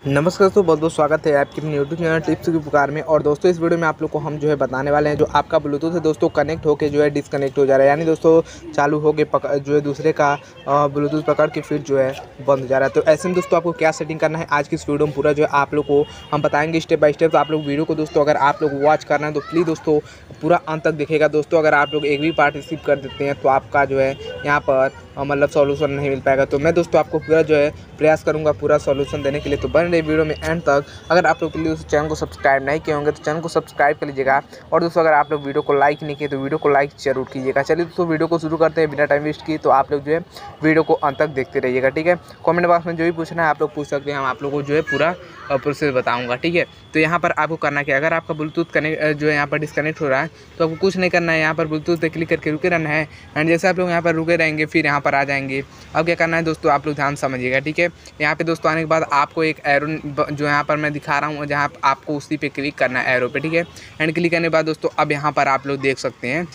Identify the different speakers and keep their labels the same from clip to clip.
Speaker 1: नमस्कार दोस्तों, बहुत बहुत स्वागत है आपके अपने यूट्यूब चैनल टिप्स की पुकार में। और दोस्तों इस वीडियो में आप लोग को हम जो है बताने वाले हैं जो आपका ब्लूटूथ है दोस्तों कनेक्ट होके जो है डिसकनेक्ट हो जा रहा है, यानी दोस्तों चालू हो गए जो है दूसरे का ब्लूटूथ पकड़ के फिर जो है बंद हो जा रहा है। तो ऐसे में दोस्तों आपको क्या सेटिंग करना है आज की इस वीडियो में पूरा जो है आप लोग को हम बताएंगे स्टेप बाय स्टेप। तो आप लोग वीडियो को दोस्तों अगर आप लोग वॉच करना है तो प्लीज़ दोस्तों पूरा अंत तक दिखेगा। दोस्तों अगर आप लोग एक भी पार्टिसिपेट कर देते हैं तो आपका जो है यहाँ पर मतलब सॉल्यूशन नहीं मिल पाएगा। तो मैं दोस्तों आपको पूरा जो है प्रयास करूंगा पूरा सॉल्यूशन देने के लिए। तो बने रहिए वीडियो में एंड तक। अगर आप लोग प्लीज़ चैनल को सब्सक्राइब नहीं किए होंगे तो चैनल को सब्सक्राइब कर लीजिएगा। और दोस्तों अगर आप लोग वीडियो को लाइक नहीं किए तो वीडियो को लाइक जरूर कीजिएगा। चलिए दोस्तों वीडियो को शुरू करते हैं बिना टाइम वेस्ट किए। तो आप लोग जो है वीडियो को अंत तक देखते रहिएगा, ठीक है। कमेंट बॉक्स में जो भी पूछना है आप लोग पूछ सकते हैं, हम आप लोग को जो है पूरा प्रोसेस बताऊंगा, ठीक है। तो यहाँ पर आपको करना क्या, अगर आपका ब्लूटूथ कनेक्ट जो है यहाँ पर डिस्कनेक्ट हो रहा है तो आपको कुछ नहीं करना है, यहाँ पर ब्लूटूथ पे क्लिक करके रुके रहना है। एंड जैसे आप लोग यहाँ पर रुके रहेंगे फिर यहाँ पर आ जाएंगे। अब क्या करना है दोस्तों आप लोग ध्यान समझिएगा, ठीक है। यहाँ पे दोस्तों आने के बाद आपको एक एरो जो यहाँ पर मैं दिखा रहा हूँ जहाँ आपको उसी पे क्लिक करना है एरो पे, ठीक है। एंड क्लिक करने के बाद दोस्तों अब यहाँ पर आप लोग देख सकते हैं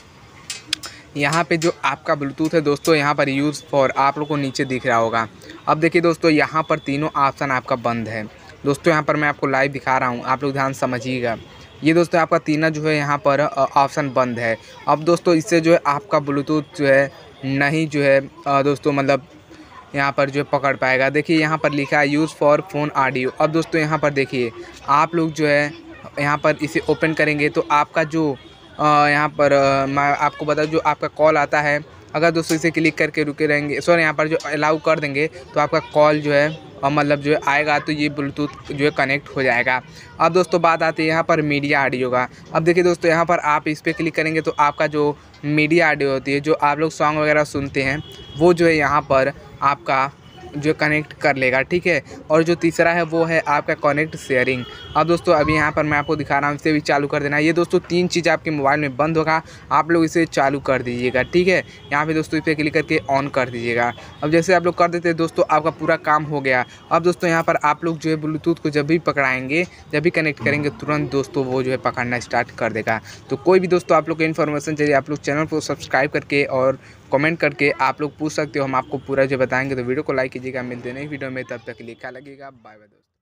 Speaker 1: यहाँ पे जो आपका ब्लूटूथ है दोस्तों यहाँ पर यूज़ फॉर आप लोग को नीचे दिख रहा होगा। अब देखिए दोस्तों यहाँ पर तीनों ऑप्शन आपका बंद है। दोस्तों यहाँ पर मैं आपको लाइव दिखा रहा हूँ, आप लोग ध्यान समझिएगा। ये दोस्तों आपका तीनों जो है यहाँ पर ऑप्शन बंद है। अब दोस्तों इससे जो है आपका ब्लूटूथ जो है नहीं जो है दोस्तों मतलब यहाँ पर जो पकड़ पाएगा। देखिए यहाँ पर लिखा है यूज़ फॉर फ़ोन ऑडियो। अब दोस्तों यहाँ पर देखिए आप लोग जो है यहाँ पर इसे ओपन करेंगे तो आपका जो यहाँ पर मैं आपको बता जो आपका कॉल आता है, अगर दोस्तों इसे क्लिक करके रुके रहेंगे सॉरी यहाँ पर जो अलाउ कर देंगे तो आपका कॉल जो है मतलब जो है आएगा तो ये ब्लूटूथ जो है कनेक्ट हो जाएगा। अब दोस्तों बात आती है यहाँ पर मीडिया ऑडियो का। अब देखिए दोस्तों यहाँ पर आप इस पर क्लिक करेंगे तो आपका जो मीडिया ऑडियो होती है जो आप लोग सॉन्ग वगैरह सुनते हैं वो जो है यहाँ पर आपका जो कनेक्ट कर लेगा, ठीक है। और जो तीसरा है वो है आपका कनेक्ट शेयरिंग। अब दोस्तों अभी यहाँ पर मैं आपको दिखा रहा हूँ, इसे भी चालू कर देना। ये दोस्तों तीन चीज़ आपके मोबाइल में बंद होगा, आप लोग इसे चालू कर दीजिएगा, ठीक है। यहाँ पे दोस्तों इस पर क्लिक करके ऑन कर दीजिएगा। अब जैसे आप लोग कर देते हैं दोस्तों आपका पूरा काम हो गया। अब दोस्तों यहाँ पर आप लोग जो है ब्लूटूथ को जब भी पकड़ाएंगे जब भी कनेक्ट करेंगे तुरंत दोस्तों वो जो है पकड़ना स्टार्ट कर देगा। तो कोई भी दोस्तों आप लोग को इन्फॉर्मेशन चाहिए आप लोग चैनल को सब्सक्राइब करके और कमेंट करके आप लोग पूछ सकते हो, हम आपको पूरा जो बताएंगे। तो वीडियो को लाइक कीजिएगा, मिलते हैं नई वीडियो में, तब तक के लिए क्या लगेगा, बाय बाय दोस्तों।